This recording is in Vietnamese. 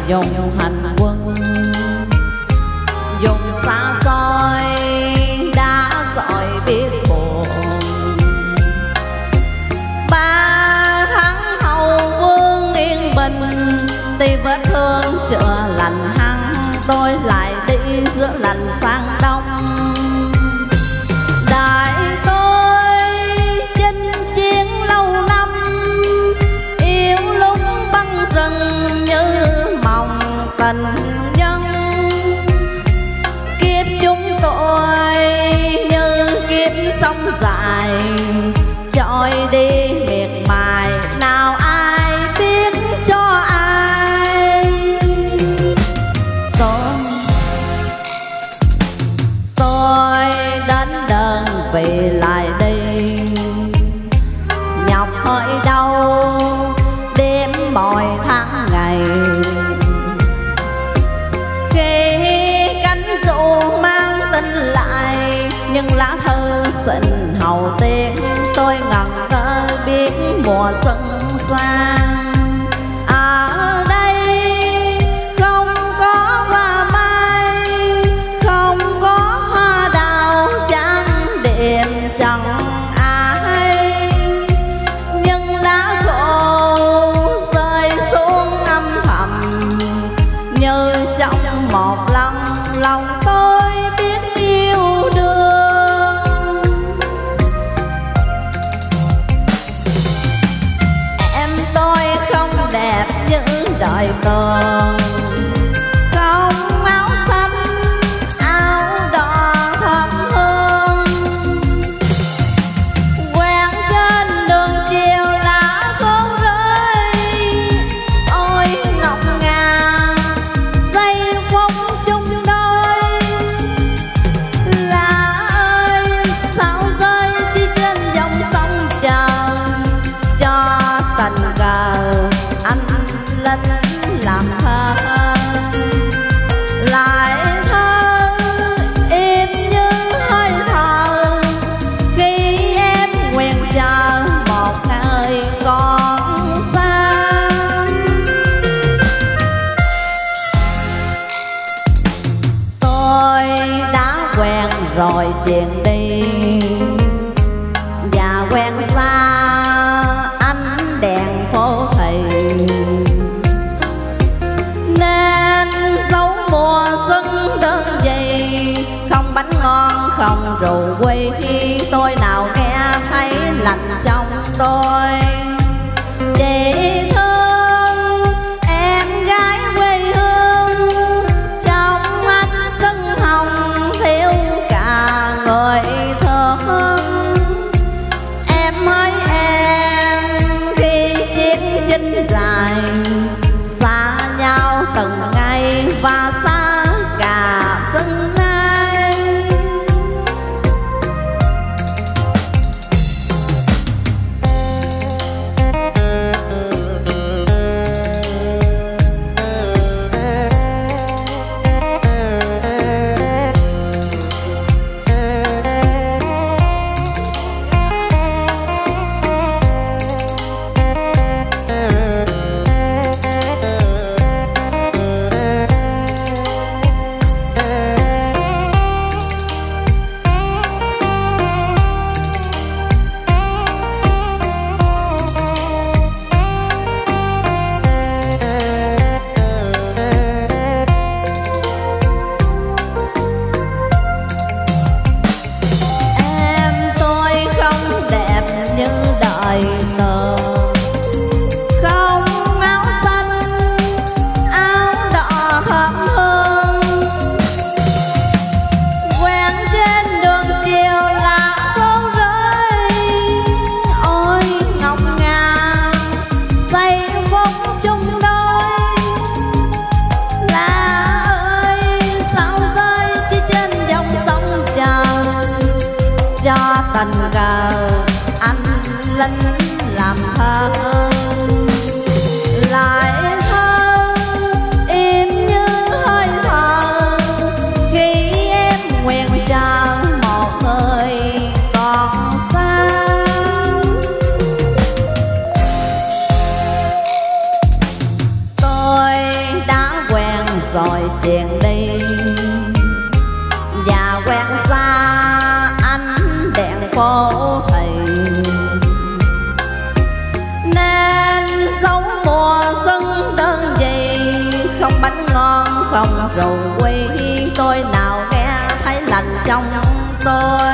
dùng hành quân, dùng xa xôi đã sỏi biết buồn. 3 tháng hậu vương yên bình, tuy vết thương chưa lành hăng, tôi lại đi giữa lành sang đông. Đại tôi chinh chiến lâu năm, yêu lúc băng rừng như mộng tình nhân. Kiếp chúng tôi như kiếp sông dài, trôi đi miệt mài, nào ai biết cho ai. Tôi đến đơn vị lại đi, nhọc hơi đau đêm mỗi tháng ngày. Khi cánh dù mang tin lại, nhưng lá thư xin hậu tiên, tôi ngẩn ngơ biết mùa xuân sang. Ở đây không có hoa mai, không có hoa đào trang điểm chẳng ai, nhưng lá khô rơi xuống âm thầm như trong một lòng tôi biết yêu đương. Em tôi không đẹp như đời thường, không áo xanh áo đỏ thơm hương. Quen trên đường chiều lá khô rơi, ôi ngọc ngà dây phong chung đôi. Lá ơi sao rơi chỉ trên dòng sông chờ, cho tình cờ anh linh làm thơ. Lại thơ im như hơi thở, khi em nguyện chờ một ngày còn xa. Tôi đã quen rồi chuyện đi, và quen xa ánh đèn phố thị, nên dấu mùa xuân đơn gì, không bánh ngon không rượu quy. Tôi nào nghe thấy lạnh trong tôi, chỉ thương em gái quê hương. Trong ánh xuân hồng thiếu cả người truyền đi. Và quen xa ánh đèn phố thì nên sống mùa xuân đơn gì, không bánh ngon không rượu quy, tôi nào nghe thấy lành trong tôi.